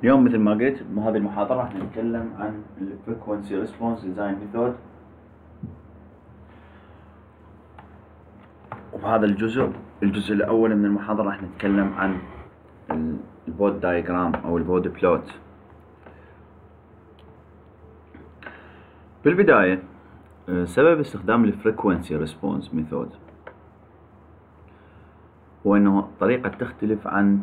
اليوم مثل ما قلت بهذه المحاضرة راح نتكلم عن ال Frequency-Response Design Method. وبهذا الجزء الأول من المحاضرة راح نتكلم عن البود دايجرام أو البود بلوت. بالبداية سبب استخدام ال Frequency-Response Method هو أنه طريقة تختلف عن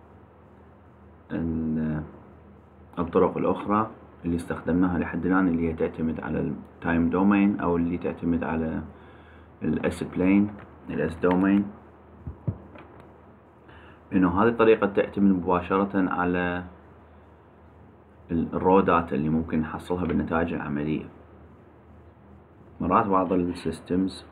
الطرق الأخرى اللي استخدمناها لحد الآن، اللي هي تعتمد على التايم دومين أو اللي تعتمد على الاس بلين، الاس دومين. إنه هذه الطريقة تعتمد مباشرة على الرو داتا اللي ممكن نحصلها بالنتائج العملية. مرات بعض السيستمز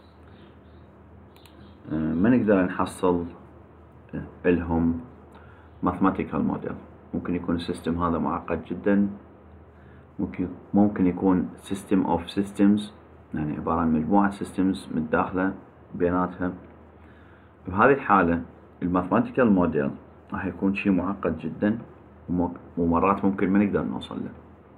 ما نقدر نحصل لهم mathematical model. ممكن يكون السيستم هذا معقد جدا، ممكن يكون system of systems، يعني عبارة عن مجموعة systems متداخلة بيناتها. بهذه الحالة الماثماتيكال موديل راح يكون شيء معقد جدا، ومرات ممكن ما نقدر نوصل له.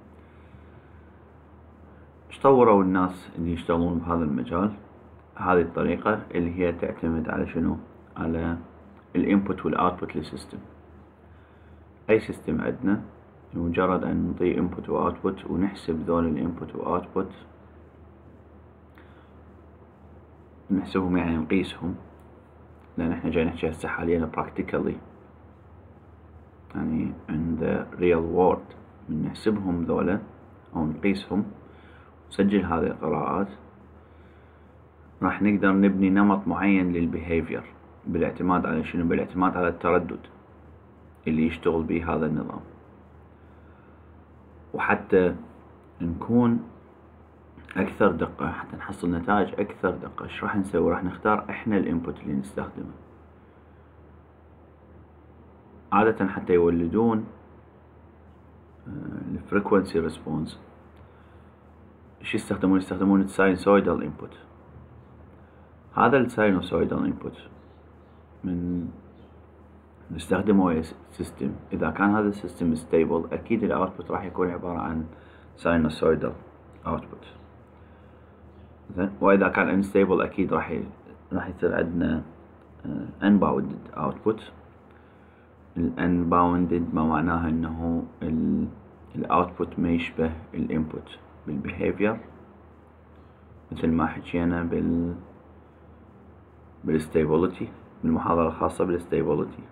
ايش طوروا الناس اللي يشتغلون بهذا المجال؟ هذه الطريقة اللي هي تعتمد على شنو؟ على الانبوت والاوتبوت للسيستم. اي سيستم عندنا مجرد ان نعطيه انبوت واوتبوت ونحسب ذول الانبوت واوتبوت، نحسبهم يعني نقيسهم، لان احنا جاي نحكي هسه حاليا practically، يعني in the real world. من نحسبهم ذولا او نقيسهم نسجل هذه القراءات، راح نقدر نبني نمط معين للبيهيفير بالاعتماد على شنو؟ بالاعتماد على التردد اللي يشتغل به هذا النظام. وحتى نكون أكثر دقة، حتى نحصل نتائج أكثر دقة، إيش راح نسوي؟ راح نختار إحنا الإنبوت اللي نستخدمه. عادة حتى يولدون الفريكونسي ريسبونس إيش يستخدمون؟ يستخدمون الساينوسويدال إنبوت. هذا الساينوسويدال إنبوت من نستخدمه سيستم، إذا كان هذا السيستم ستيبل أكيد الأوتبوت راح يكون عبارة عن ساينوسويدال أوتبوت. وإذا كان unstable أكيد راح يصير عندنا unbounded output. unbounded ما معناها إنه الأوتبوت ما يشبه الإنبوت بالbehavior، مثل ما حكينا بالstability بالمحاضرة الخاصة بالstability.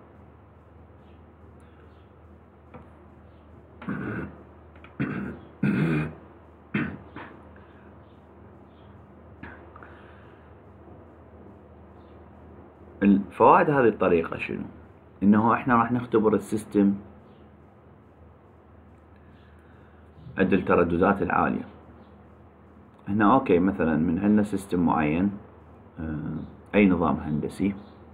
الفوائد هذه الطريقة شنو؟ إنه إحنا راح نختبر السيستم عند الترددات العالية. هنا أوكي، مثلا من عندنا سيستم معين، أي نظام هندسي،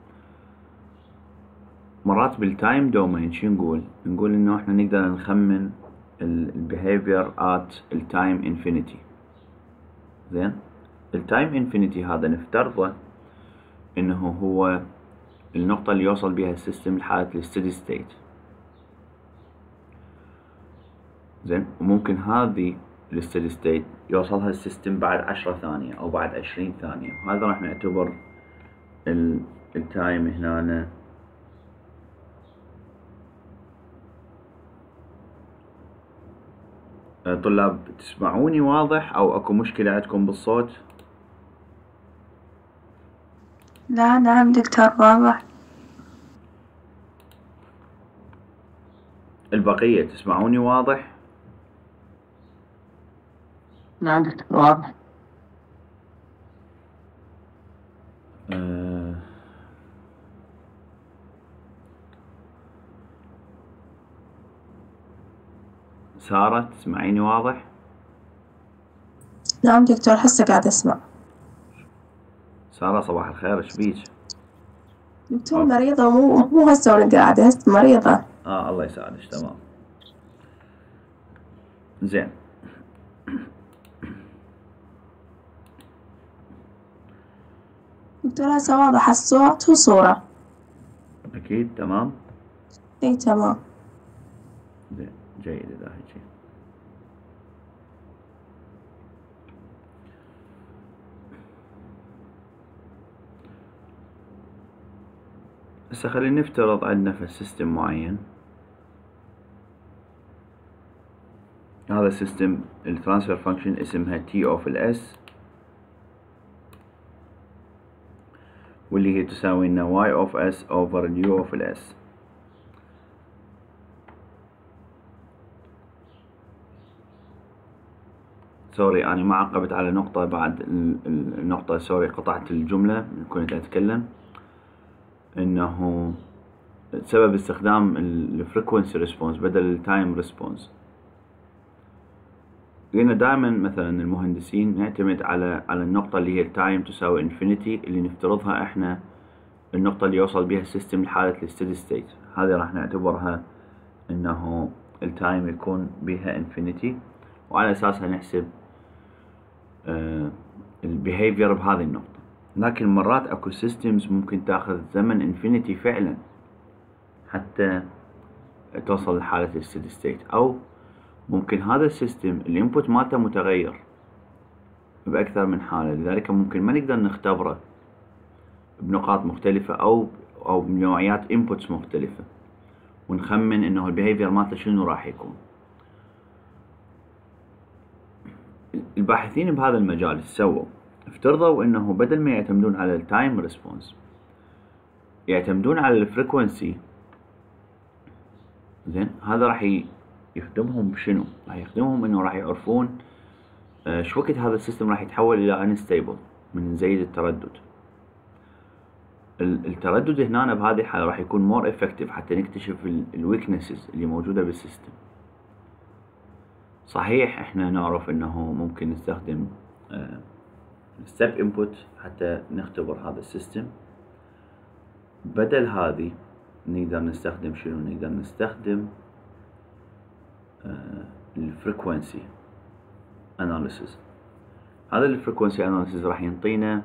مرات بالتايم دومين شو نقول إنه إحنا نقدر نخمن البيهيفير at التايم انفينيتي. زين، التايم انفينيتي هذا نفترضه إنه هو النقطة اللي يوصل بها السيستم لحالة الستيدي ستيت. زين، وممكن هذه الستيدي ستيت يوصلها السيستم بعد 10 ثانية أو بعد 20 ثانية، وهذا راح نعتبر التايم هنا. طلاب تسمعوني واضح أو أكو مشكلة عندكم بالصوت؟ لا نعم دكتور واضح. البقية تسمعوني واضح؟ نعم دكتور واضح. سارة تسمعيني واضح؟ نعم دكتور هسه قاعد أسمع. سارة صباح الخير، ايش بيك؟ دكتور مريضة، مو هسه وأنا قاعدة، هسه مريضة. الله يساعدك. تمام، زين. دكتور هسه واضح الصوت وصورة؟ أكيد تمام. إي تمام. زين جيد إذا هيجي. هسه خلينا نفترض عندنا في سيستم معين، هذا السيستم الترانسفير فانكشن اسمها تي اوف الاس، واللي هي تساوي لنا واي اوف اس اوفر اليو اوف الاس. سوري أنا ما عقبت على نقطة بعد النقطة، سوري قطعت الجملة كنت أتكلم إنه سبب استخدام الفريكونسي ريسبونس بدل التايم ريسبونس. لأن دائما مثلا المهندسين نعتمد على النقطة اللي هي التايم تساوي انفينيتي، اللي نفترضها احنا النقطة اللي يوصل بها السيستم لحالة الستيدي ستيت، هذه راح نعتبرها انه التايم يكون بها انفينيتي، وعلى اساسها نحسب البيهيفير بهذه النقطة. لكن مرات اكو سيستمز ممكن تاخذ زمن انفينيتي فعلا حتى توصل لحالة الستيدي ستيت، او ممكن هذا السيستم الانبوت مالته متغير بأكثر من حالة، لذلك ممكن ما نقدر نختبره بنقاط مختلفة أو بنوعيات انبوتس مختلفة ونخمن إنه البيهيفير مالته شنو راح يكون. الباحثين بهذا المجال سووا افترضوا إنه بدل ما يعتمدون على التايم ريسبونس يعتمدون على الفريكونسي. زين هذا راح يخدمهم بشنو؟ راح يخدمهم إنه راح يعرفون شو وقت هذا السيستم راح يتحول إلى unstable من زيد التردد. التردد هنا بهذه الحالة راح يكون more effective حتى نكتشف الويكنسز اللي موجودة بالسيستم. صحيح احنا نعرف انه ممكن نستخدم step input حتى نختبر هذا السيستم، بدل هذه نقدر نستخدم شنو؟ نقدر نستخدم الفريكوانسي اناليسيس. هذا الفريكوانسي اناليسيس راح ينطينا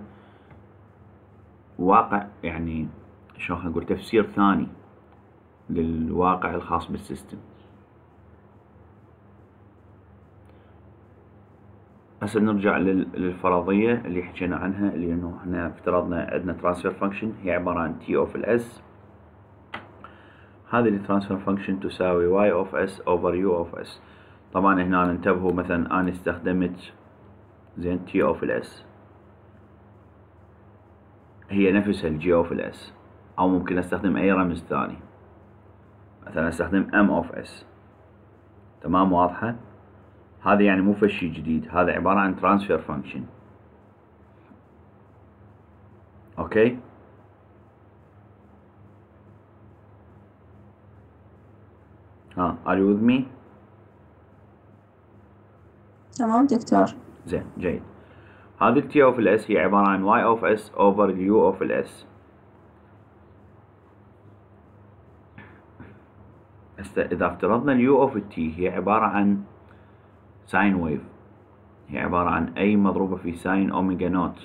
واقع، يعني شلون نقول، تفسير ثاني للواقع الخاص بالسيستم. هسه نرجع للفرضية اللي حكينا عنها، اللي انه احنا افترضنا عندنا ترانسفير فانكشن هي عبارة عن تي اوف الاس. هذه الترانسفير فانكشن تساوي واي اوف اس اوفر يو اوف اس. طبعا هنا انتبهوا، مثلا انا استخدمت زين تي اوف الاس هي نفسها الجي اوف الاس، او ممكن استخدم اي رمز ثاني، مثلا استخدم ام اوف اس. تمام واضحة؟ هذا يعني مو فشي جديد، هذا عبارة عن ترانسفير فانكشن. اوكي are you with me؟ تمام دكتور. زين جيد. هذه التي اوف الاس هي عبارة عن واي اوف اس اوفر اليو اوف الاس. إذا افترضنا اليو اوف التي هي عبارة عن ساين ويف، هي عبارة عن اي مضروبة في ساين اوميجا نوت،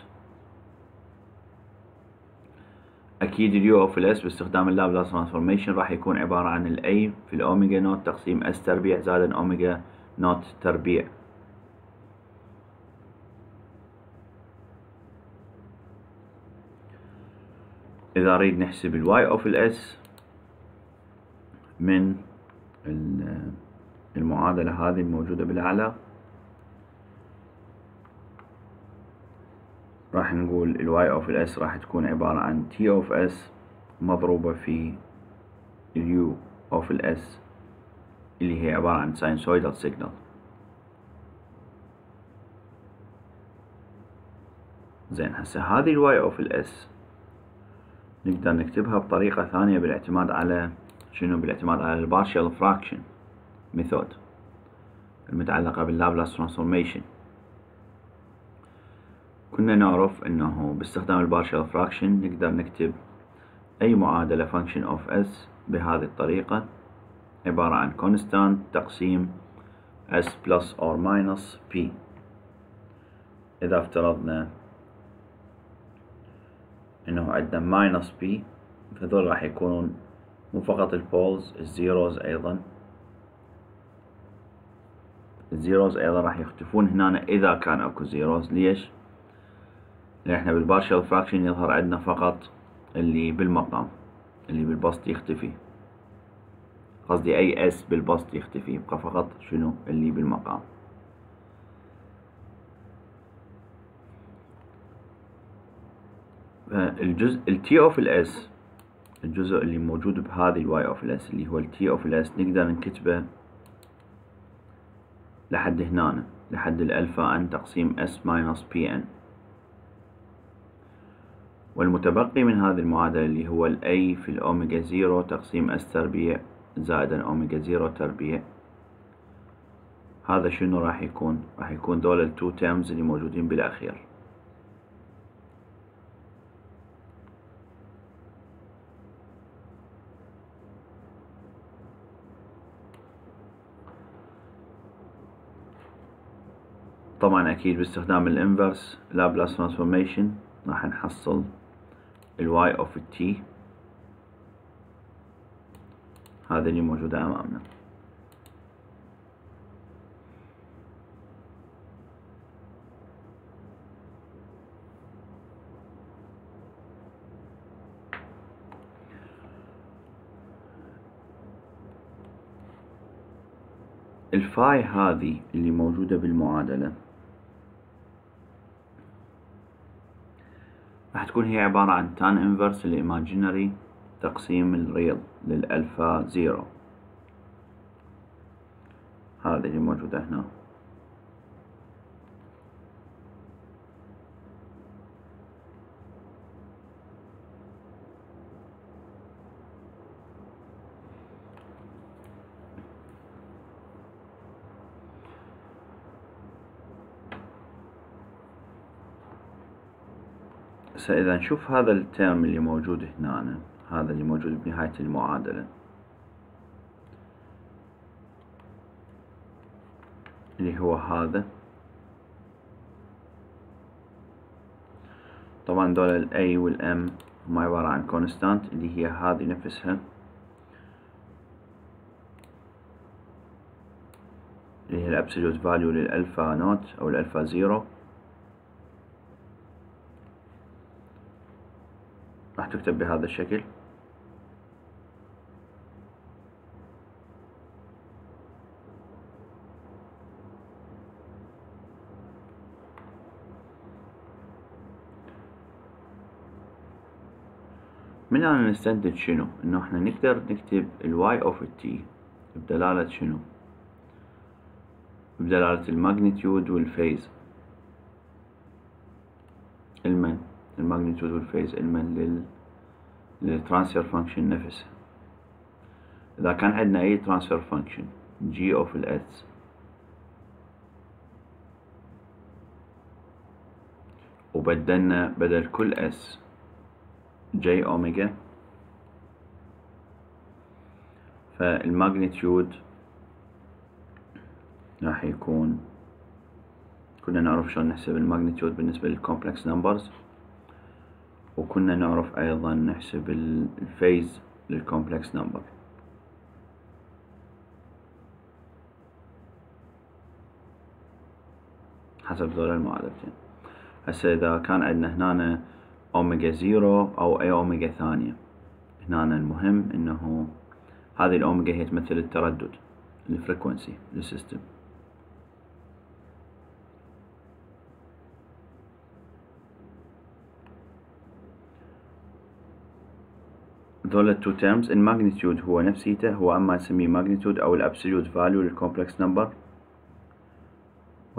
اكيد اليو اوف الاس باستخدام اللابلاس ترانسفورميشن راح يكون عبارة عن الاي في الاوميجا نوت تقسيم اس تربيع زائد اوميجا نوت تربيع. إذا أريد نحسب الواي أوف الإس من المعادلة هذه الموجودة بالأعلى، راح نقول الواي أوف الإس راح تكون عبارة عن تي أوف إس مضروبة في اليو أوف الإس اللي هي عبارة عن ساينسويدال سيجنال. زين هسه هذه الواي أوف الإس نقدر نكتبها بطريقة ثانية بالاعتماد على شنو؟ بالاعتماد على البارشال فراكشن ميثود المتعلقة باللابلاس ترانسفورميشن. كنا نعرف انه باستخدام البارشال فراكشن نقدر نكتب اي معادلة فانكشن اوف اس بهذه الطريقة، عبارة عن كونستانت تقسيم s plus or minus p. اذا افترضنا انه عندنا minus p، فذول راح يكونون مو فقط البولز، الزيروز ايضا، الزيروز أيضا راح يختفون هنا إذا كان أكو زيروز. ليش؟ لأن احنا بالبارشل فراكشن يظهر عندنا فقط اللي بالمقام، اللي بالبسط يختفي، قصدي أي اس بالبسط يختفي، يبقى فقط شنو؟ اللي بالمقام. الجزء التي اوف الاس، الجزء اللي موجود بهذه الواي اوف الاس اللي هو التي اوف الاس، نقدر نكتبه لحد هنا، لحد الالفا ان تقسيم اس ماينس بي ان، والمتبقي من هذه المعادلة اللي هو الاي في الاوميجا زيرو تقسيم اس تربيع زائدا اوميجا زيرو تربيع. هذا شنو راح يكون؟ راح يكون دول التو تيرمز اللي موجودين بالاخير. طبعا اكيد باستخدام الانفرس لابلاس ترانسفورميشن راح نحصل الواي اوف التي، هذه اللي موجودة امامنا. الفاي هذه اللي موجودة بالمعادلة راح تكون هي عبارة عن تان انفرس الايماجينري تقسيم الريل للألفا زيرو، هذه اللي موجودة هنا. إذا نشوف هذا الترم اللي موجود هنا، هذا اللي موجود بنهاية المعادلة اللي هو هذا، طبعا دول ال A وال M هم عبارة عن constant اللي هي هذه نفسها اللي هي الابسولوت فاليو للألفا نوت أو الألفا زيرو، راح تكتب بهذا الشكل. من هنا نستنتج شنو؟ انه احنا نقدر نكتب الواي اوف التي بدلالة شنو؟ بدلالة الماجنتيود والفيز. الماجنتيود والفيز للترانسفير فانكشن نفسه. اذا كان عندنا اي ترانسفير فانكشن جي اوف الاس وبدلنا بدل كل اس جي اوميجا، فالماجنتيود راح يكون، كنا نعرف شلون نحسب الماجنتيود بالنسبة للكومبلكس نمبرز، وكنا نعرف ايضا نحسب الفيز للكومبلكس نمبر حسب ذول المعادلتين. هسه اذا كان عندنا هنا اوميجا زيرو او اي اوميجا ثانية، هنا المهم انه هذه الاوميجا هي تمثل التردد، الفريكونسي للسيستم. ذول التو تيرمز الماجنتيود هو نفسيته، هو اما نسميه ماجنتيود او الابسوليوت فاليو للكومبلكس نمبر، و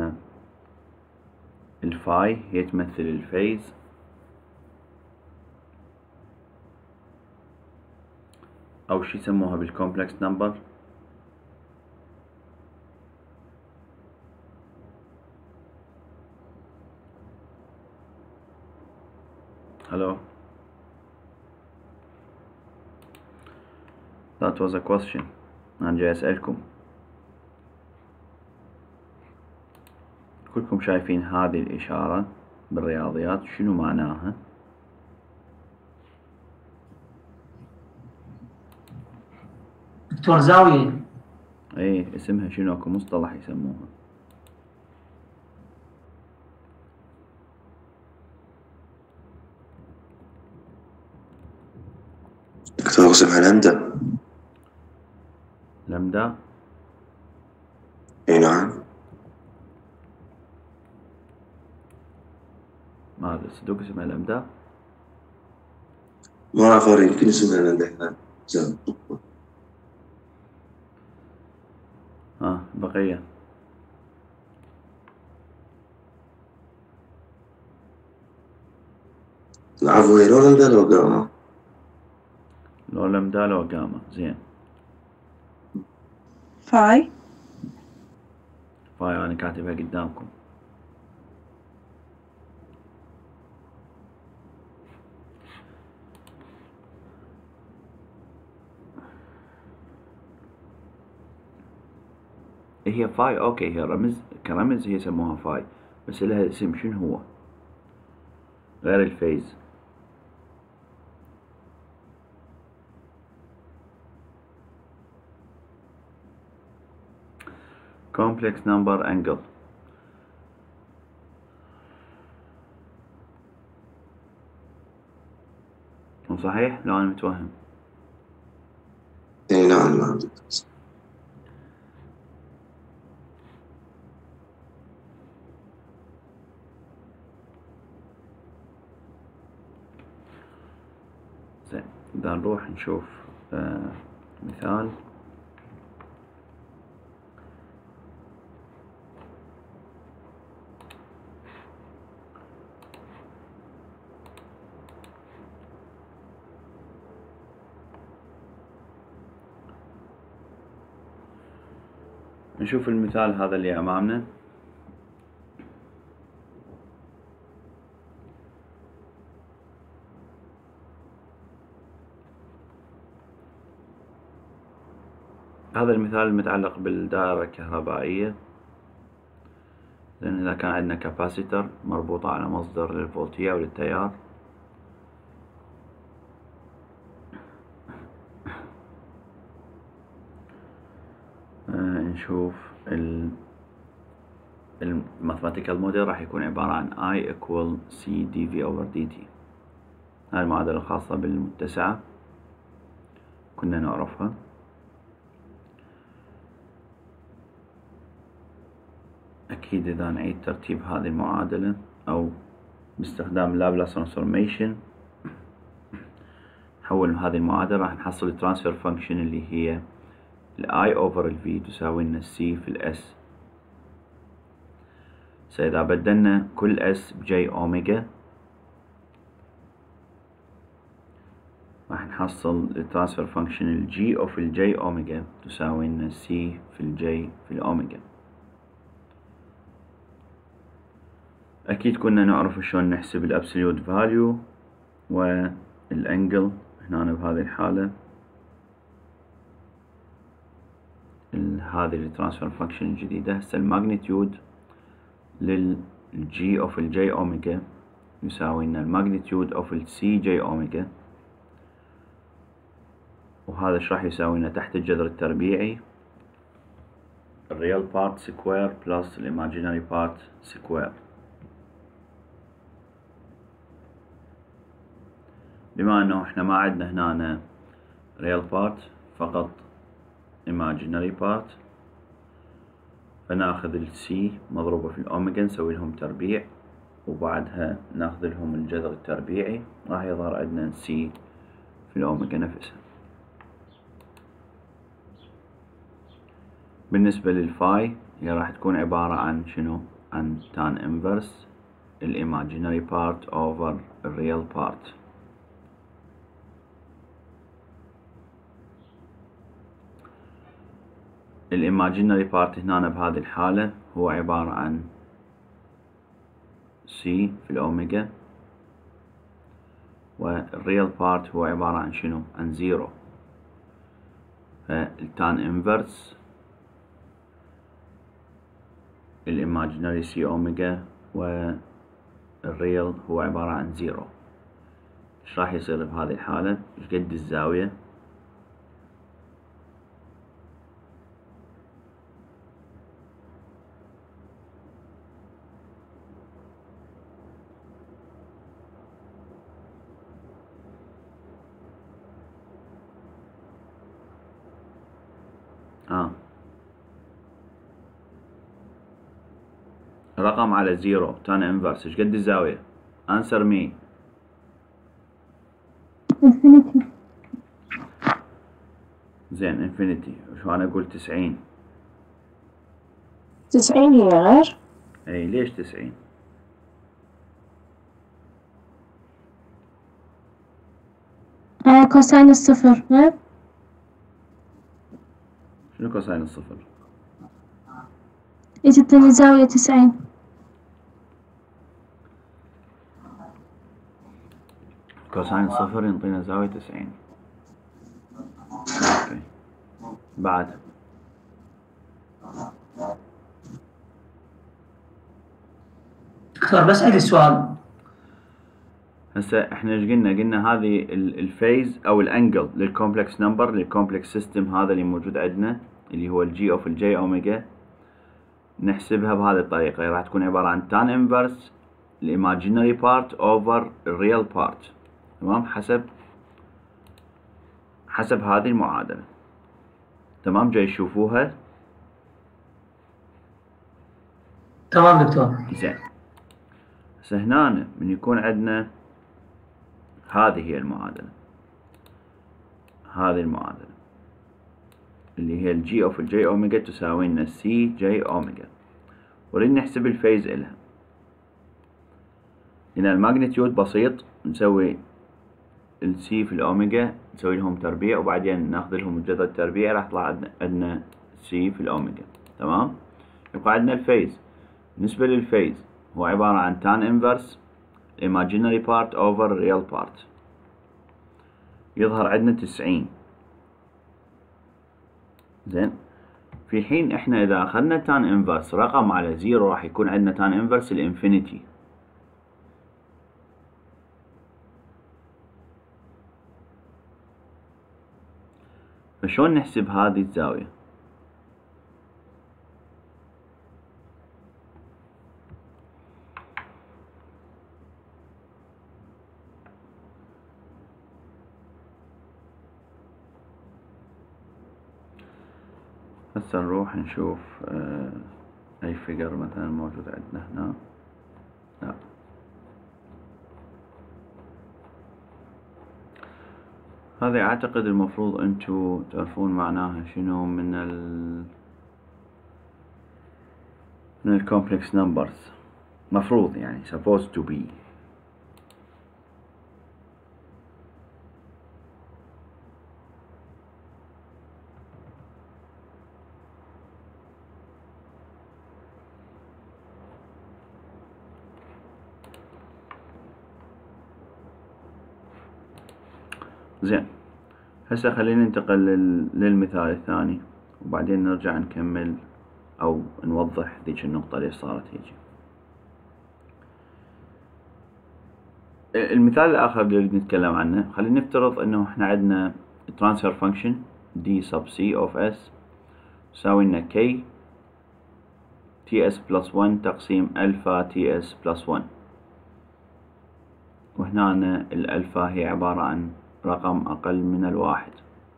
الفاي هي تمثل الفيز، او شي يسموها بالكومبلكس نمبر. Hello. That was a question. أنا جاي أسألكم، كلكم شايفين هذه الإشارة بالرياضيات شنو معناها؟ دكتور زاوية. اي اسمها شنو، اكو مصطلح يسموها. دكتور اسمها لمدة. لمدة؟ اي نعم. ما ادري صدق اسمها لمدة. ما اعرف، يمكن اسمها لمدة. بقية. العفو، هي لو لمدة لو قامة. لو لمدة لو قامة. زين. فاي. فاي انا كاتبها قدامكم. هي فاي اوكي، هي رمز كرمز، هي يسموها فاي، بس لها اسم شنو هو غير الفيز. complex number angle. مو صحيح؟ لو انا متوهم. اي نعم نعم. زين، إذا نروح نشوف مثال. نشوف المثال هذا اللي أمامنا. هذا المثال المتعلق بالدائرة الكهربائية. لأن إذا كان عندنا كاباسيتر مربوطة على مصدر للفولتية أو للتيار، نشوف الماثماتيكال موديل راح يكون عبارة عن I equal C dV over dt. هاي المعادلة الخاصة بالمتسعة كنا نعرفها. أكيد إذا نعيد ترتيب هذه المعادلة أو باستخدام لابلاس ترانسفورميشن نحول هذه المعادلة راح نحصل الترانسفير فانكشن اللي هي ال I over ال V تساوي لنا C في ال S. إذا بدلنا كل S بجي أوميجا راح نحصل الترانسفير فانكشن ال G of ال J أوميجا تساوي لنا C في ال J في الأوميجا. أكيد كنا نعرف شلون نحسب الأبسوليوت فاليو والأنجل هنا بهذه الحالة. هذه الترانسفير فانكشن الجديدة. هسه الماجنتيود للجي اوف الجي اوميجا يساوي لنا الماجنتيود اوف السي جي اوميجا، وهذا ايش راح يساوي لنا تحت الجذر التربيعي الريال بارت سكوير بلس الايماجينري بارت سكوير. بما انه احنا ما عندنا هنا ريال بارت فقط imaginary part، فناخذ السي مضروبة في الأوميجا نسوي لهم تربيع وبعدها ناخذ لهم الجذر التربيعي راح يظهر عندنا سي في الأوميجا نفسها. بالنسبة للفاي هي راح تكون عبارة عن شنو؟ عن tan inverse imaginary part over real part. الايماجينري بارت هنا بهذه الحالة هو عبارة عن C في الأوميجا، والريال بارت هو عبارة عن شنو؟ عن زيرو. فالتان انفرس الايماجينري C أوميجا والريال هو عبارة عن زيرو. ايش راح يصير بهذه الحالة؟ ايش قد الزاوية؟ رقم على 0 tan inverse ايش قد الزاوية؟ answer me. infinity. زين انفينيتي وشو انا اقول 90. 90 هي غير. اي ليش 90؟ كوساين الصفر غير. شنو كوساين الصفر؟ يجتني زاوية 90. كوساين الصفر ينطينا زاوية 90. اوكي بعد دكتور بس عندي سؤال. هسه احنا ايش قلنا هذه الفيز او الانجل للكومبلكس نمبر للكومبلكس سيستم هذا اللي موجود عندنا اللي هو الجي اوف الجي اوميجا، نحسبها بهذه الطريقة. راح تكون عبارة عن tan inverse الايماجينري بارت اوفر الريال بارت. تمام، حسب هذه المعادلة. تمام، جاي تشوفوها. تمام دكتور. زين، هسه هنا من يكون عندنا هذه هي المعادلة، هذه المعادلة اللي هي الجي اوف الجي اوميجا تساوي لنا سي جي اوميجا، ونريد نحسب الفيز إلها. هنا الماجنتيود بسيط، نسوي السي في الأوميجا نسوي لهم تربيع وبعدين ناخذ لهم الجذر التربيعي راح يطلع عندنا سي في الأوميجا. تمام، يبقى عندنا الفيز. بالنسبة للفيز هو عبارة عن tan inverse imaginary part over real part، يظهر عندنا 90. زين، في حين احنا اذا اخذنا tan inverse رقم على 0 راح يكون عندنا tan inverse الانفينيتي. فشون نحسب هذه الزاوية؟ هسه نروح نشوف اي فيجر مثلا موجود عندنا هنا. لا، هذه اعتقد المفروض انتو تعرفون معناها شنو من الكومبلكس نمبرز، مفروض يعني supposed to be. زين، هسه خلينا ننتقل للمثال الثاني وبعدين نرجع نكمل او نوضح ذيك النقطة ليش صارت هيك. المثال الاخر اللي نريد نتكلم عنه، خلينا نفترض انه احنا عندنا transfer function d sub c of s تساوي لنا k ts plus 1 تقسيم alpha ts plus 1، وهنا الالفا هي عبارة عن رقم أقل من الواحد.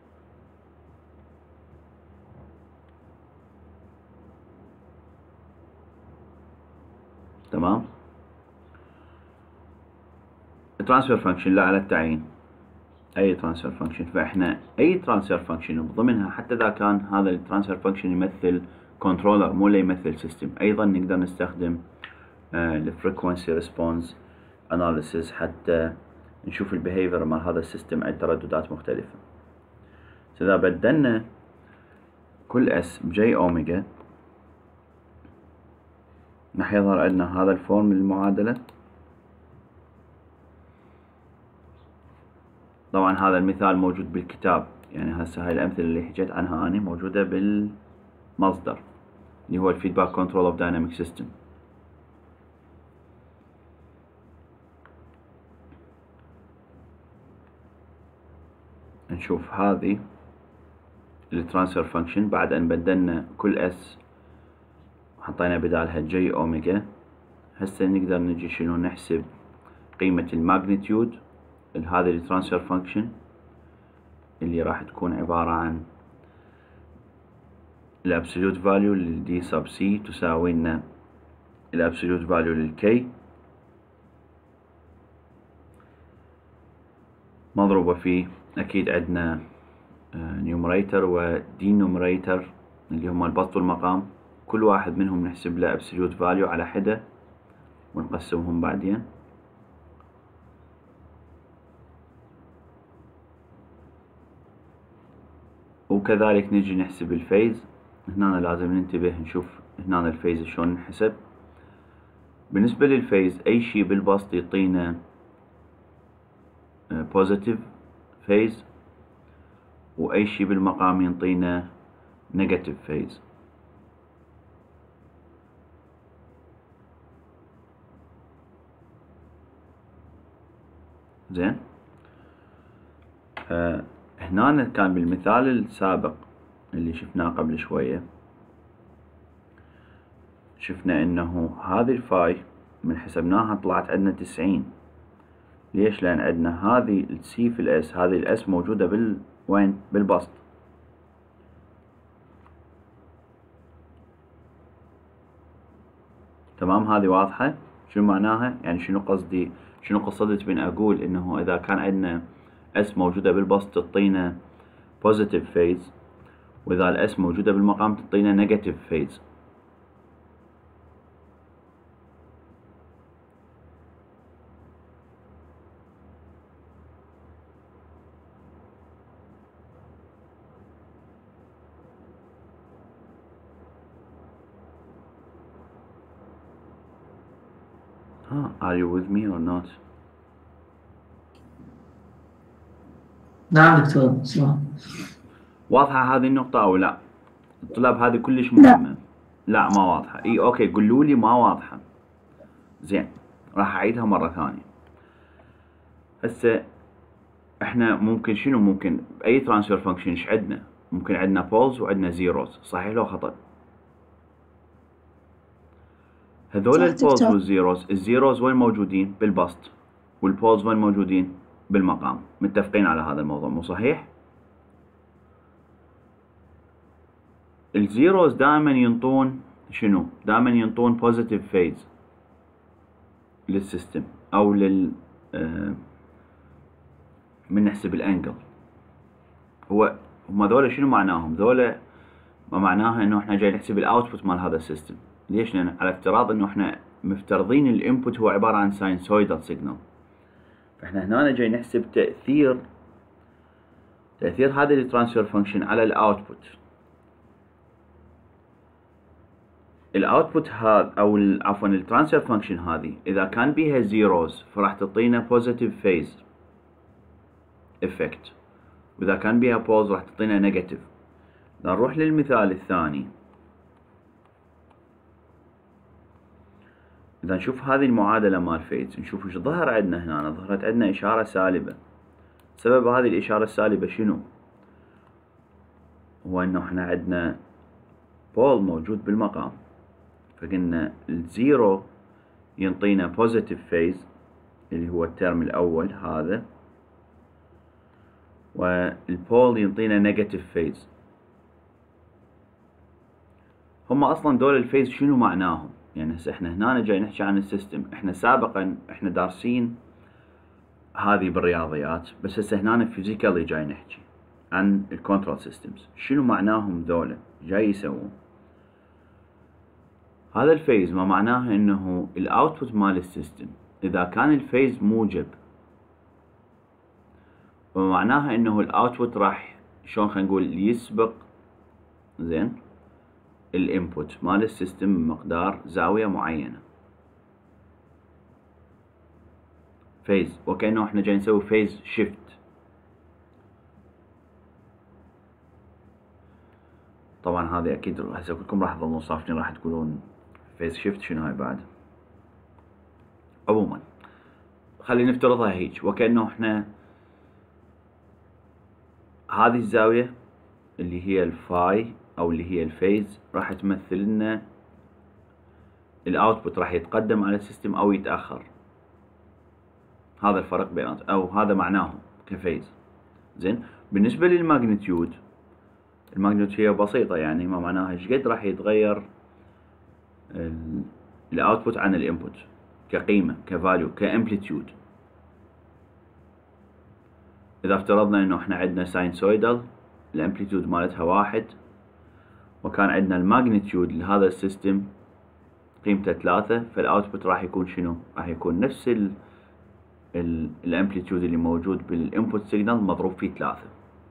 تمام، الترانسفير فانكشن لا على التعيين أي ترانسفير فانكشن، فإحنا أي ترانسفير فانكشن بضمنها حتى إذا كان هذا الترانسفير فانكشن يمثل كنترولر مو اللي يمثل سيستم، أيضا نقدر نستخدم الفريكونسي ريسبونس اناليسيس حتى نشوف البيهيفير مال هذا السيستم عند ترددات مختلفة. إذا بدلنا كل اس بجي اوميجا راح يظهر عندنا هذا الفورم من المعادلة. طبعا هذا المثال موجود بالكتاب، يعني هسه هاي الأمثلة اللي حكيت عنها أنا موجودة بالمصدر اللي هو الفيدباك كنترول اوف دايناميك سيستم. نشوف هذه الترانسفير فانكشن بعد ان بدلنا كل اس وحطينا بدالها جي اوميجا. هسه نقدر نجي شنو نحسب قيمة الماجنتيود لهذه الترانسفير فانكشن اللي راح تكون عبارة عن الابسوليوت فاليو للدي سب سي تساوي لنا الابسوليوت فاليو للكي مضروبة في أكيد عندنا نيومريتر ودينومريتر اللي هما البسط والمقام، كل واحد منهم نحسب له absolute value على حدة ونقسمهم بعدين. وكذلك نجي نحسب الفيز. هنا لازم ننتبه نشوف هنا الفيز شلون نحسب. بالنسبة للفيز أي شي بالبسط يعطينا positive phase، وأي شي بالمقام ينطينا negative phase. زين. هنا كان بالمثال السابق اللي شفناه قبل شوية شفنا انه هذه الفاي من حسبناها طلعت عندنا 90. ليش؟ لان عندنا هذه السي في الاس، هذه الاس موجودة وين؟ بالبسط. تمام؟ هذه واضحة؟ شنو معناها؟ يعني شنو قصدي؟ شنو قصدت بين اقول انه اذا كان عندنا اس موجودة بالبسط تعطينا positive phase، واذا الاس موجودة بالمقام تعطينا negative phase. Are you with me or not? نعم دكتور اسمع. واضحة هذه النقطة أو لا؟ الطلاب هذه كلش مهمة. لا ما واضحة. إي أوكي قولوا لي ما واضحة. زين راح أعيدها مرة ثانية. هسه إحنا ممكن شنو ممكن بأي ترانسفير فانكشن إيش عندنا؟ ممكن عندنا بولز وعندنا زيروز، صحيح لو خطأ؟ هذول البولز والزيروز، الزيروز وين موجودين؟ بالبسط، والبولز وين موجودين؟ بالمقام. متفقين على هذا الموضوع مو صحيح؟ الزيروز دائما ينطون شنو؟ دائما ينطون بوزيتيف فيز للسيستم او من نحسب الانجل. هم ذولا شنو معناهم؟ ذولا ما معناها انه احنا جاي نحسب الاوتبوت مال هذا السيستم. ليش؟ لان على افتراض انه احنا مفترضين الانبوت هو عبارة عن ساينسويدال سيجنال، فاحنا هنا جاي نحسب تأثير هذه الترانسفير فانكشن على الاوتبوت. الاوتبوت هذا او عفوا الترانسفير فانكشن هذه اذا كان بيها زيروز فراح تعطينا بوزيتيف فيز افكت، واذا كان بيها بولز راح تعطينا نيجاتيف. نروح للمثال الثاني. اذا نشوف هذه المعادلة مال فيز نشوف ايش ظهر عندنا هنا. ظهرت عندنا اشارة سالبة. سبب هذه الاشارة السالبة شنو؟ هو انه احنا عندنا بول موجود بالمقام، فقلنا الزيرو ينطينا بوزيتيف فيز اللي هو الترم الاول هذا، والبول ينطينا نيجاتيف فيز. هم اصلا دول الفيز شنو معناهم؟ يعني هسه احنا هنا جاي نحكي عن السيستم. احنا سابقا احنا دارسين هذه بالرياضيات، بس هسه هنا فيزيكالي جاي نحكي عن الكنترول سيستمز. شنو معناهم ذولا؟ جاي يسوون هذا الفيز ما معناه انه الاوتبوت مال السيستم اذا كان الفيز موجب ومعناها انه الاوتبوت راح شلون خلينا نقول يسبق زين الانبوت مال السيستم بمقدار زاوية معينة. فيز وكأنه احنا جاي نسوي فيز شيفت. طبعا هذه اكيد هسه كلكم راح تظلون صافين راح تقولون فيز شيفت شنو هاي بعد. عموما خلينا نفترضها هيك، وكأنه احنا هذه الزاوية اللي هي الفاي او اللي هي الفيز راح تمثل لنا الاوتبوت راح يتقدم على السيستم او يتأخر. هذا الفرق بينات او هذا معناه كفيز. زين بالنسبة للماجنتيود الماجنتيود هي بسيطة، يعني ما معناها ايش قد راح يتغير الاوتبوت عن الانبوت كقيمة كفاليو كامبليتيود. اذا افترضنا انه احنا عندنا ساينسويدال الامبليتيود مالتها 1 وكان عندنا الماجنتيود لهذا السيستم قيمته 3، فالاوتبوت راح يكون شنو؟ راح يكون نفس الامبليتيود اللي موجود بالانبوت سيجنال مضروب فيه 3.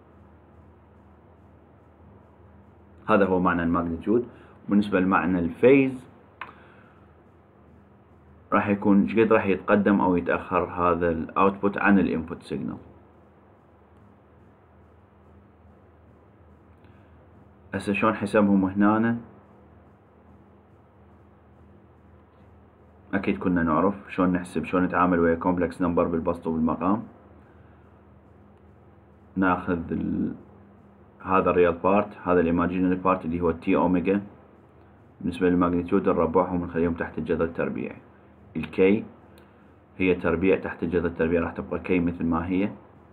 هذا هو معنى الماجنتيود. بالنسبة لمعنى الفيز راح يكون ايش قد راح يتقدم او يتأخر هذا الاوتبوت عن الانبوت سيجنال. هسه شلون حسبهم هنا؟ اكيد كنا نعرف شلون نحسب، شلون نتعامل ويا كومبلكس نمبر بالبسط وبالمقام. ناخذ هذا الريال بارت، هذا الايماجينري بارت اللي هو تي اوميجا. بالنسبة للماجنتيود نربعهم ونخليهم تحت الجذر التربيعي. الكي هي تربيع تحت الجذر التربيعي، راح تبقى كي مثل ما هي.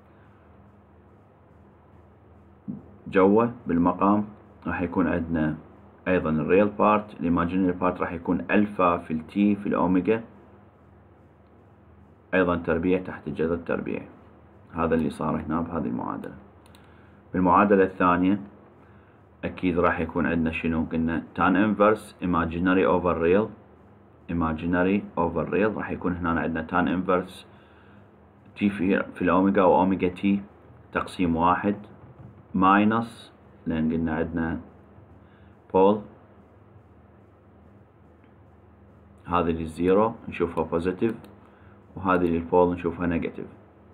جوا بالمقام راح يكون عندنا ايضا الريال بارت، الايماجينري بارت راح يكون الفا في التي في الاوميجا، ايضا تربيع تحت الجذر التربيعي. هذا اللي صار هنا بهذه المعادلة. بالمعادلة الثانية اكيد راح يكون عندنا شنو؟ قلنا تان انفرس imaginary over real، imaginary over real راح يكون هنا عندنا تان انفرس تي في الاوميجا واوميجا تي تقسيم 1 ماينس، لان قلنا عندنا بول هذه للزيرو نشوفها بوزيتيف وهذه للبول نشوفها نيجاتيف.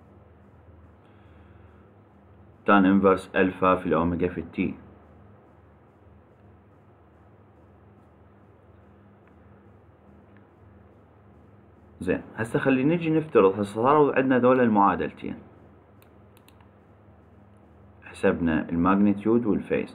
تان انفرس الفا في الاوميجا في التي. زين هسه خلينا نجي نفترض هسه صاروا عندنا ذولا المعادلتين، حسبنا الماجنتيود والفيز.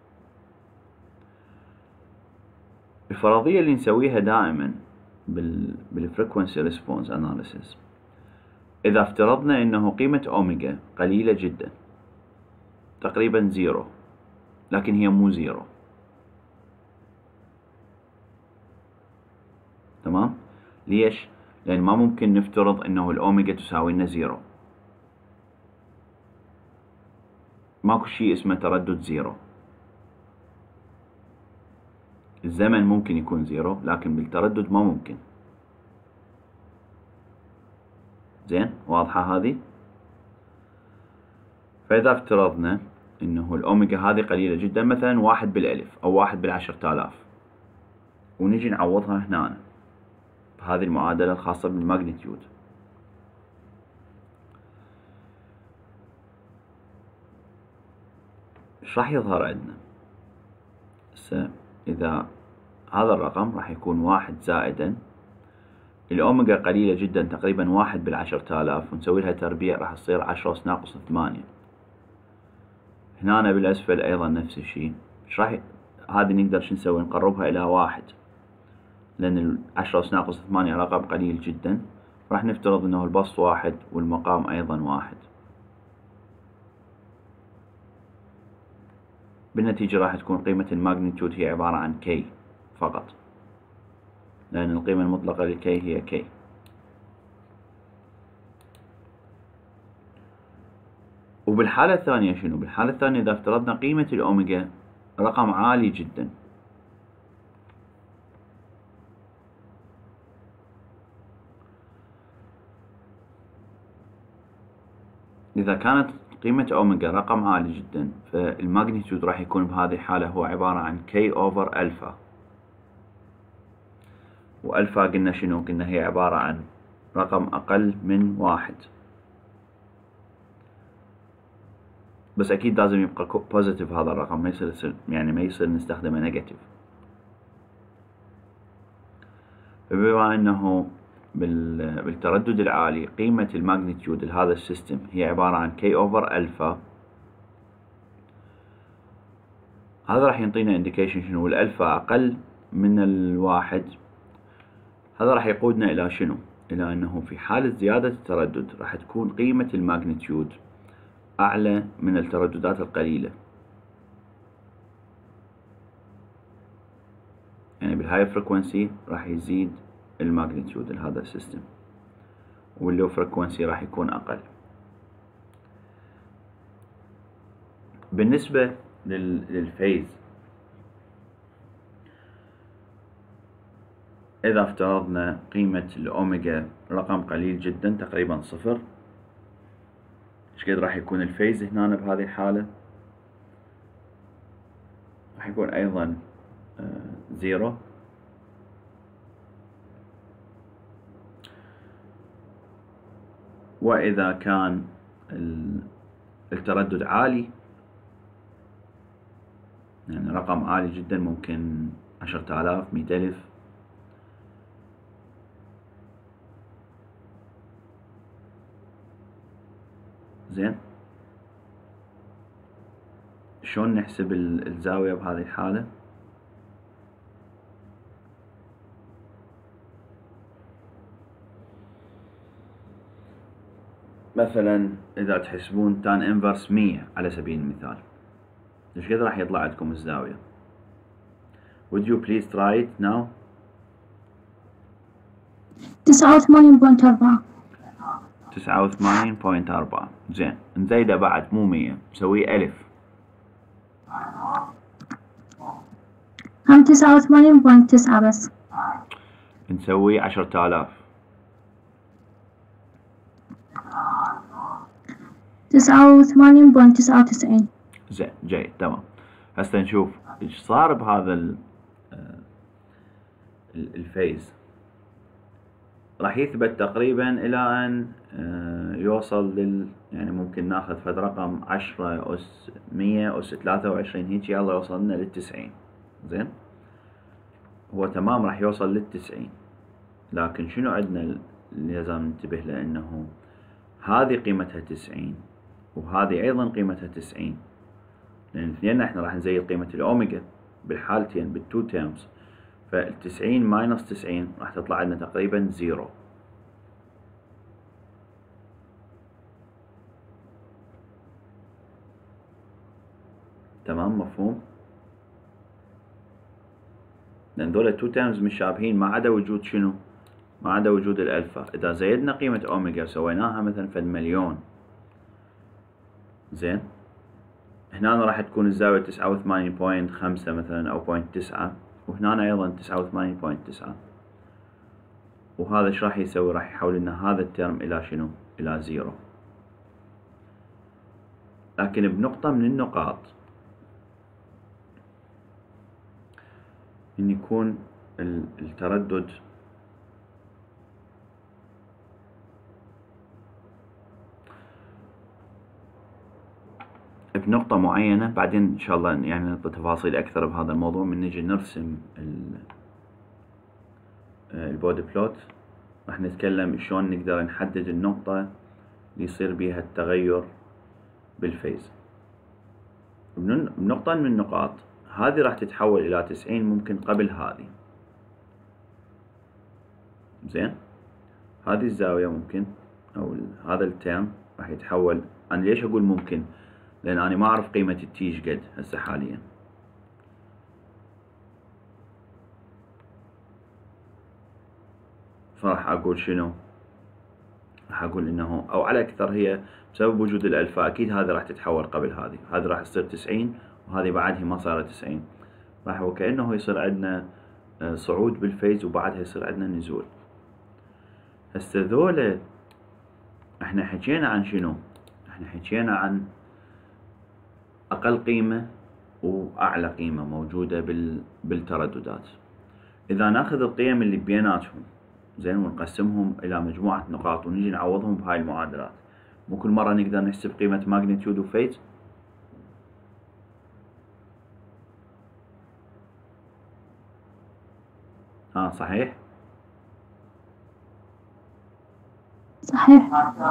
الفرضية اللي نسويها دائما بالفريكونسي ريسبونس اناليسيس، اذا افترضنا انه قيمة اوميجا قليلة جدا تقريبا زيرو، لكن هي مو زيرو، تمام؟ ليش؟ لان ما ممكن نفترض انه الاوميجا تساوي لنا زيرو. ماكو شيء اسمه تردد زيرو. الزمن ممكن يكون زيرو لكن بالتردد ما ممكن. زين واضحة هذه؟ فإذا افترضنا انه الأوميجا هذه قليلة جدا، مثلا 1 بالألف أو 1 ب10,000، ونجي نعوضها هنا بهذه المعادلة الخاصة بالماجنتيود. ايش راح يظهر عندنا؟ هسه إذا هذا الرقم راح يكون 1 زائدا الأوميجا قليلة جدا تقريبا 1 ب10,000، ونسوي لها تربيع راح تصير 10 أس ناقص 8. هنا بالأسفل أيضا نفس الشيء. ايش راح هذه نقدر شو نسوي؟ نقربها إلى 1، لأن 10 أس ناقص 8 رقم قليل جدا. راح نفترض أنه البسط 1 والمقام أيضا 1. بالنتيجة راح تكون قيمة الماجنتيود هي عبارة عن كي فقط، لأن القيمة المطلقة للكي هي كي. وبالحالة الثانية شنو؟ بالحالة الثانية إذا افترضنا قيمة الأوميجا رقم عالي جدا، إذا كانت قيمة أوميجا رقم عالي جدا فالماجنتيود راح يكون بهذه الحالة هو عبارة عن كي أوفر ألفا. وألفا قلنا شنو؟ قلنا هي عبارة عن رقم أقل من 1، بس أكيد لازم يبقى بوزيتيف هذا الرقم، ما يصير يعني ما يصير نستخدمه نيجاتيف. فبما أنه بالتردد العالي قيمة الماجنتيود لهذا السيستم هي عبارة عن كي أوفر ألفا، هذا راح ينطينا انديكيشن شنو؟ الألفا أقل من 1. هذا راح يقودنا إلى شنو؟ إلى أنه في حالة زيادة التردد راح تكون قيمة الماجنتيود أعلى من الترددات القليلة. بالهاي فريكونسي راح يزيد الماجنتيود لهذا السيستم، واللو فريكونسي راح يكون أقل. بالنسبة للفيز، إذا افترضنا قيمة الأوميجا رقم قليل جدا تقريبا صفر، ايش قد راح يكون الفيز هنا بهذه الحالة؟ راح يكون أيضا زيرو. وإذا كان التردد عالي، يعني رقم عالي جدا، ممكن 10,000 100,000، زين. شلون نحسب الزاوية بهذه الحالة؟ مثلا إذا تحسبون تان انفرس 100 على سبيل المثال، ايش قد راح يطلع عندكم الزاوية؟ Would you please try it now؟ 89.4. 89.4. زين، نزيده بعد مو 100، نسويه 1000. هم 89.9 بس. نسويه 10,000. 89.99. زين، جيد، تمام. هسه نشوف ايش صار بهذا الفيز. راح يثبت تقريبا الى ان يوصل يعني ممكن ناخذ فد رقم 10 أس 100 أس 23 هيك، يلا يوصل لنا لل90. زين، هو تمام راح يوصل لل90، لكن شنو عندنا اللي لازم ننتبه له؟ انه هذه قيمتها 90 وهذه ايضا قيمتها 90، لان الاثنين احنا راح نزيد قيمة الاوميجا بالحالتين بالتو تيرمز، فال90 ماينس 90 راح تطلع لنا تقريبا زيرو. تمام، مفهوم؟ لان دول التو تيرمز متشابهين ما عدا وجود شنو؟ ما عدا وجود الالفا. اذا زيدنا قيمة اوميجا سويناها مثلا فد مليون، زين، هنا راح تكون الزاوية 89.5 مثلا او 0.9، وهنا ايضا 89.9، وهذا ايش راح يسوي؟ راح يحول لنا هذا الترم الى شنو؟ الى زيرو. لكن بنقطة من النقاط ان يكون التردد بنقطة معينة، بعدين ان شاء الله يعني نعطي تفاصيل اكثر بهذا الموضوع من نجي نرسم البودي بلوت. راح نتكلم شلون نقدر نحدد النقطة اللي يصير بيها التغير بالفيز. بنقطة من النقاط هذه راح تتحول الى 90 ممكن قبل هذه، زين. هذه الزاوية ممكن او هذا التيرم راح يتحول. انا ليش اقول ممكن؟ لان انا ما اعرف قيمة التي ايش قد هسه حاليا، فراح اقول شنو؟ راح اقول انه او على اكثر هي بسبب وجود الالفا اكيد هذه راح تتحول قبل هذه، هذه راح تصير 90 وهذه بعدها ما صارت 90، راح وكأنه يصير عندنا صعود بالفيز وبعدها يصير عندنا نزول. هسه ذولا احنا حكينا عن شنو؟ احنا حكينا عن اقل قيمة واعلى قيمة موجودة بالترددات. اذا ناخذ القيم اللي بيناتهم، زين، ونقسمهم الى مجموعة نقاط ونجي نعوضهم بهاي المعادلات، مو كل مرة نقدر نحسب قيمة ماجنتيود وفيز؟ صحيح؟ صحيح.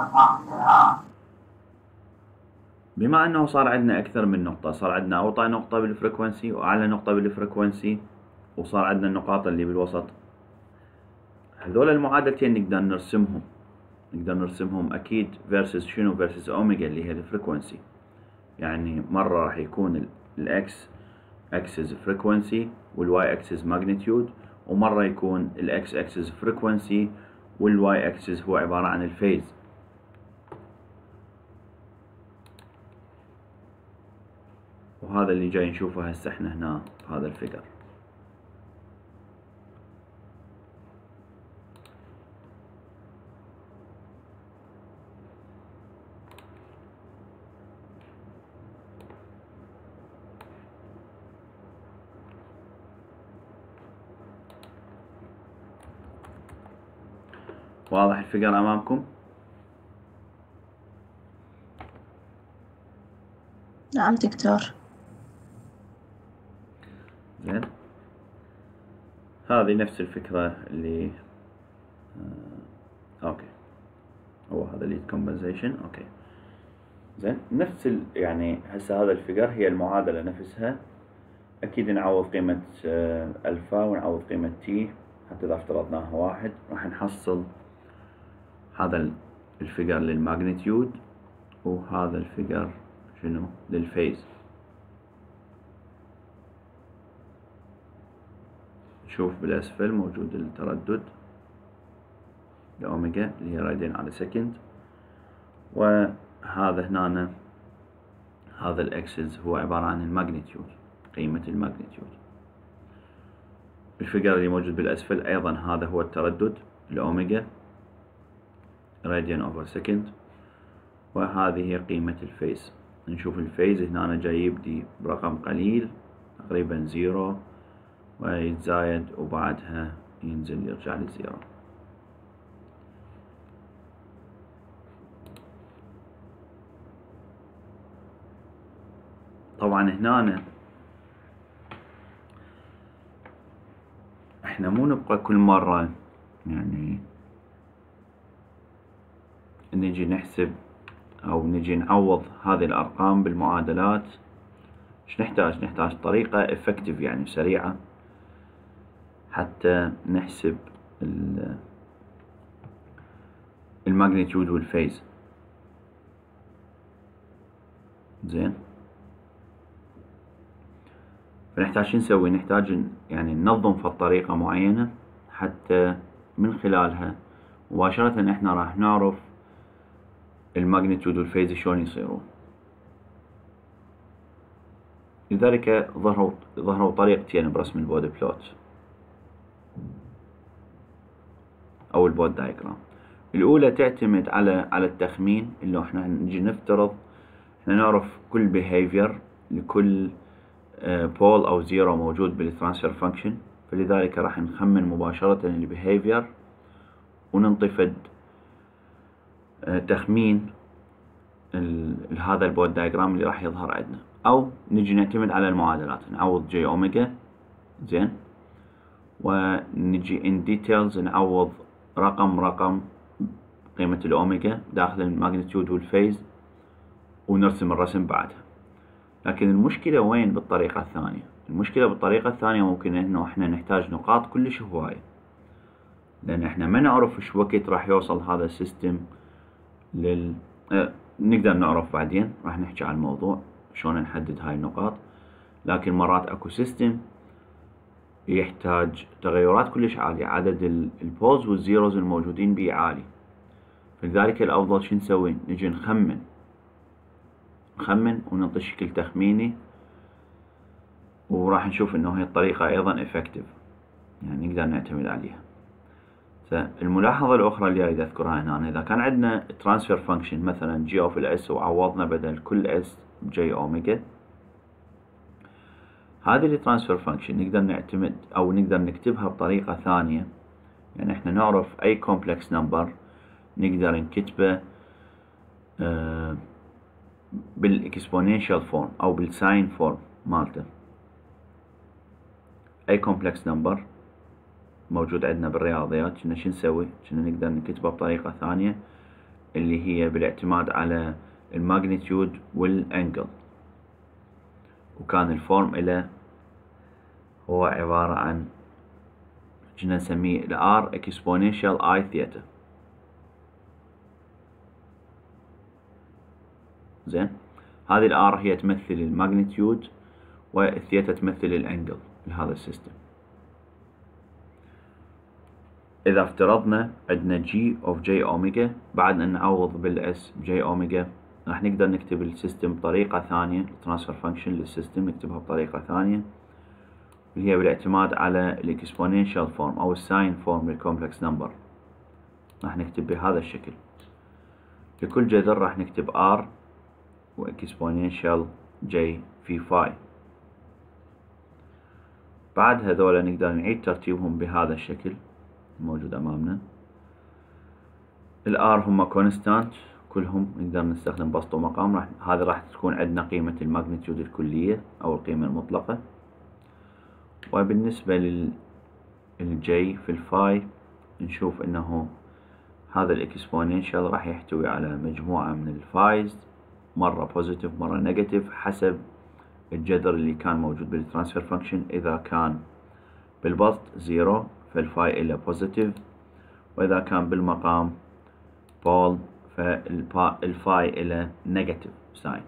بما انه صار عندنا اكثر من نقطة، صار عندنا اوطى نقطة بالفريكونسي واعلى نقطة بالفريكونسي، وصار عندنا النقاط اللي بالوسط، هذول المعادلتين نقدر نرسمهم اكيد فيرسز شنو؟ فيرسز اوميجا اللي هي الفريكونسي. يعني مرة راح يكون الاكس اكسس فريكونسي والواي اكسس ماجنتيود، ومرة يكون الاكس اكسس فريكونسي والواي اكسس هو عبارة عن الفيز. وهذا اللي جاي نشوفه هسه احنا هنا بهذا الفيجر. واضح الفيجر امامكم؟ نعم دكتور. زين، هذه نفس الفكرة اللي اوكي، هو هذا اللي كومبنسيشن. اوكي زين، نفس يعني هسه هذا الفيجر هي المعادلة نفسها. اكيد نعوض قيمة الفا ونعوض قيمة تي، حتى اذا افترضناها واحد راح نحصل هذا الفيجر للماجنتيود وهذا الفيجر شنو للفيز. نشوف بالاسفل موجود التردد الأوميجا اللي هي راديان على سكند، وهذا هنا هذا الأكسس هو عبارة عن الماجنتيود، قيمة الماجنتيود. الفيجر اللي موجود بالأسفل أيضا هذا هو التردد الأوميجا راديان أوفر سكند، وهذه هي قيمة الفيز. نشوف الفيز هنا جاي يبدي برقم قليل تقريبا زيرو ويتزايد وبعدها ينزل يرجع للزيرو. طبعا هنا احنا مو نبقى كل مرة يعني نجي نحسب او نجي نعوض هذه الارقام بالمعادلات. ايش نحتاج؟ نحتاج طريقة effective يعني سريعة حتى نحسب الماجنتيود والفيز. زين، فنحتاج شو نسوي؟ نحتاج يعني ننظم في الطريقة معينة حتى من خلالها مباشرة احنا راح نعرف الماجنتيود والفيز شلون يصيرون. لذلك ظهروا طريقتين برسم البود بلوت او البود دايجرام. الاولى تعتمد على التخمين، اللي احنا نجي نفترض احنا نعرف كل behavior لكل بول او زيرو موجود بالترانسفير فانكشن، فلذلك راح نخمن مباشرة البيهيفير وننطفد تخمين هذا البود دايجرام اللي راح يظهر عندنا، او نجي نعتمد على المعادلات، نعوض جي اوميجا زين، ونجي ان ديتيلز نعوض رقم قيمة الاوميجا داخل الماجنتيود والفيز ونرسم الرسم بعدها. لكن المشكلة وين؟ بالطريقة الثانية. المشكلة بالطريقة الثانية ممكن انه احنا نحتاج نقاط كلش هواية، لان احنا ما نعرف ايش وقت راح يوصل هذا السيستم نقدر نعرف بعدين، راح نحكي عن الموضوع شلون نحدد هاي النقاط. لكن مرات اكو سيستم يحتاج تغيرات كلش عالية، عدد البولز والزيروز الموجودين بيه عالي، فلذلك الافضل شو نسوي؟ نجي نخمن وننطي شكل تخميني، وراح نشوف انه هي الطريقة ايضا effective يعني نقدر نعتمد عليها. فالملاحظة الاخرى اللي اريد اذكرها هنا، اذا كان عندنا ترانسفير فانكشن مثلا جي اوف الاس وعوضنا بدل كل اس بجي اوميجا، هذه الترانسفير فانكشن نقدر نعتمد او نقدر نكتبها بطريقة ثانية. يعني احنا نعرف اي كومبلكس نمبر نقدر نكتبه بالاكسبوننشال فورم او بالساين فورم مالته. اي كومبلكس نمبر موجود عندنا بالرياضيات كنا شو نسوي؟ كنا نقدر نكتبه بطريقة ثانية اللي هي بالاعتماد على الماجنتيود والانجل، وكان الفورم إله هو عبارة عن كنا نسميه الار اكسبوننشال اي ثيتا. زين، هذه الار هي تمثل الماجنتيود والثيتا تمثل الانجل لهذا السيستم. إذا افترضنا عندنا جي اوف جي اوميجا، بعد أن نعوض بالاس بجي اوميجا راح نقدر نكتب السيستم بطريقة ثانية، الترانسفير فانكشن للسيستم نكتبها بطريقة ثانية، اللي هي بالاعتماد على الاكسبوننشال فورم أو الساين فورم للكومبلكس نمبر. راح نكتب بهذا الشكل، لكل جذر راح نكتب r واكسبوننشال j في فاي. بعد هذولا نقدر نعيد ترتيبهم بهذا الشكل الموجود أمامنا. الار هم كونستانت كلهم، نقدر نستخدم بسط ومقام. هذه راح تكون عندنا قيمة الماجنتيود الكلية أو القيمة المطلقة. وبالنسبة للجي في الفاي نشوف انه هذا الاكسبوننشال راح يحتوي على مجموعة من الفايز، مرة بوزيتيف مرة نيجاتيف حسب الجذر اللي كان موجود بالترانسفير فانكشن. إذا كان بالبسط 0 فالفاي إلى بوزيتيف، وإذا كان بالمقام بول فالفاي إلى نيجاتيف ساين.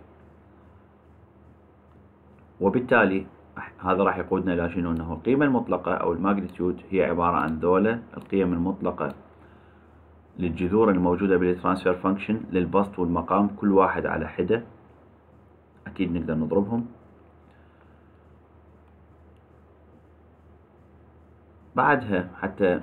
وبالتالي هذا راح يقودنا إلى شنو؟ أنه القيمة المطلقة أو الماجنتيود هي عبارة عن ذولا القيم المطلقة للجذور الموجودة بالترانسفير فانكشن للبسط والمقام، كل واحد على حدة. أكيد نقدر نضربهم. بعدها حتى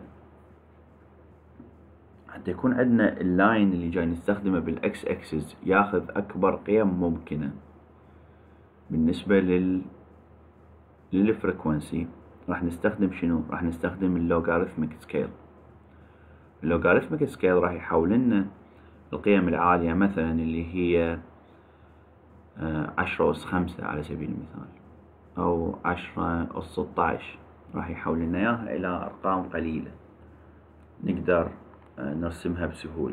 يكون عندنا اللاين اللي جاي نستخدمه بالاكس اكسس ياخذ أكبر قيم ممكنة بالنسبة للفريكونسي، راح نستخدم شنو؟ راح نستخدم اللوغاريثميك سكيل. اللوغاريثميك سكيل راح يحول لنا القيم العالية مثلا اللي هي 10 أس 5 على سبيل المثال، أو 10 أس 16، راح يحول لنا إياها إلى أرقام قليلة نقدر نرسمها بسهولة،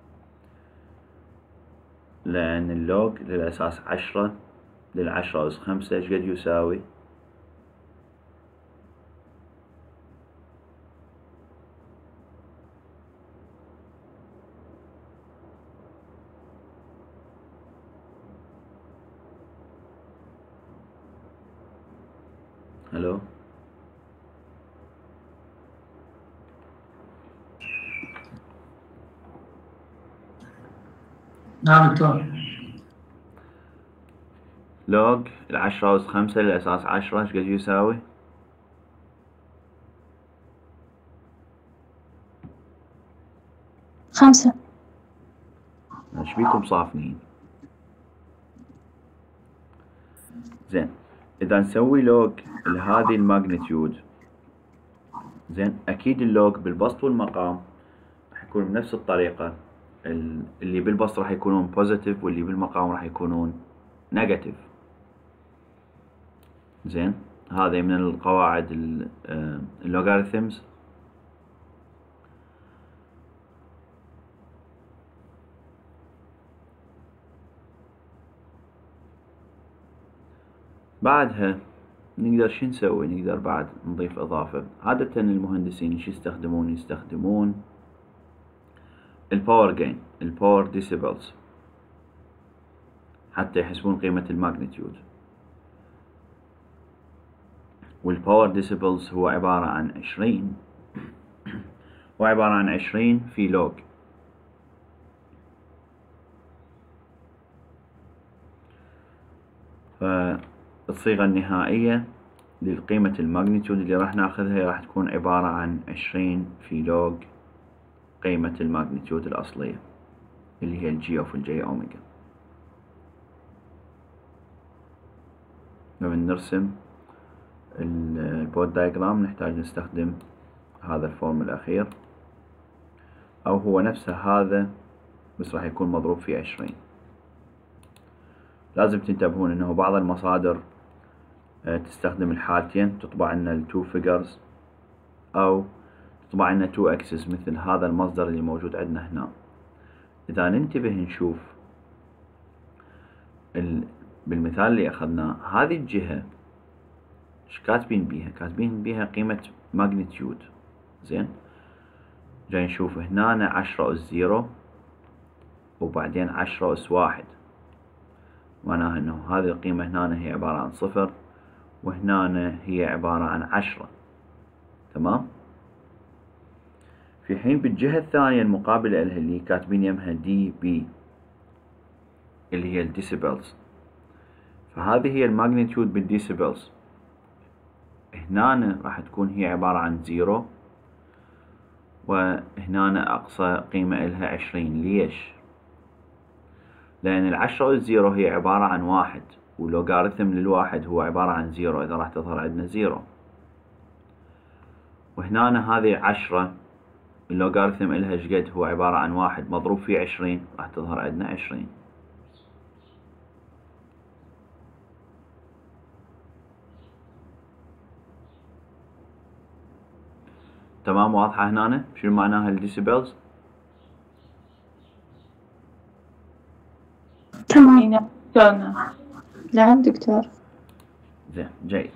لأن اللوغ للأساس 10 لل10 أس 5 ايش قد يساوي؟ هلو؟ نعم دكتور. لوغ 10 أس 5 للأساس 10 ايش قد يساوي؟ خمسة. ايش بيكم صافنين؟ زين، إذا نسوي لوغ لهذه الماجنتيود، زين أكيد اللوغ بالبسط والمقام راح يكون بنفس الطريقة. اللي بالبسط راح يكونون بوزيتيف واللي بالمقام راح يكونون نيجاتيف. زين، هذا من القواعد اللوغاريثمز. بعدها نقدر شو نسوي؟ نقدر بعد نضيف إضافة. عادة المهندسين شو يستخدمون؟ يستخدمون الباور جين، الباور ديسيبلز، حتى يحسبون قيمة الماجنتيود. والباور ديسيبلز هو عبارة عن 20 هو عبارة عن 20 في لوغ. فالصيغة النهائية للقيمة الماجنتيود اللي راح ناخذها راح تكون عبارة عن 20 في لوغ قيمة الماجنتيود الأصلية اللي هي الجي اوف الجي اوميجا. لما نرسم البود دايجرام نحتاج نستخدم هذا الفورم الأخير، أو هو نفسه هذا بس راح يكون مضروب في 20. لازم تنتبهون انه بعض المصادر تستخدم الحالتين، تطبع لنا التو فيجرز او تطبع لنا تو اكسس مثل هذا المصدر اللي موجود عندنا هنا. اذا ننتبه نشوف بالمثال اللي اخذناه هذه الجهة ايش كاتبين بيها؟ كاتبين بيها قيمة ماجنتيود. زين، جاي نشوف هنا 10 أس 0 وبعدين 10 أس 1، معناها انه هذه القيمة هنا هي عبارة عن 0 وهنا هي عبارة عن 10. تمام. في حين بالجهة الثانية المقابلة لها اللي كاتبين يمها دي بي اللي هي الديسيبلز، فهذه هي الماجنتيود بالديسيبلز. هنا راح تكون هي عبارة عن 0، وهنا أقصى قيمة إلها 20. ليش؟ لأن 10 و0 هي عبارة عن 1، واللوغاريتم للواحد هو عبارة عن 0، إذا راح تظهر عندنا 0. وهنا هذه 10 اللوغاريتم إلها شقد؟ هو عبارة عن 1 مضروب في 20، راح تظهر عندنا 20. تمام. واضحة هنا شنو معناها الديسيبلز؟ تمام. نعم دكتور. زين، جيد.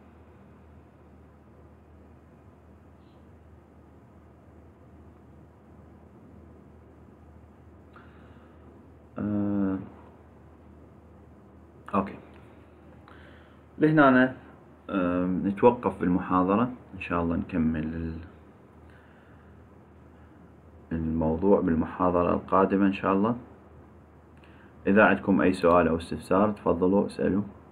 اوكي، لهنا نتوقف بالمحاضرة. ان شاء الله نكمل الموضوع بالمحاضرة القادمة ان شاء الله. اذا عندكم اي سؤال او استفسار تفضلوا اسألوا.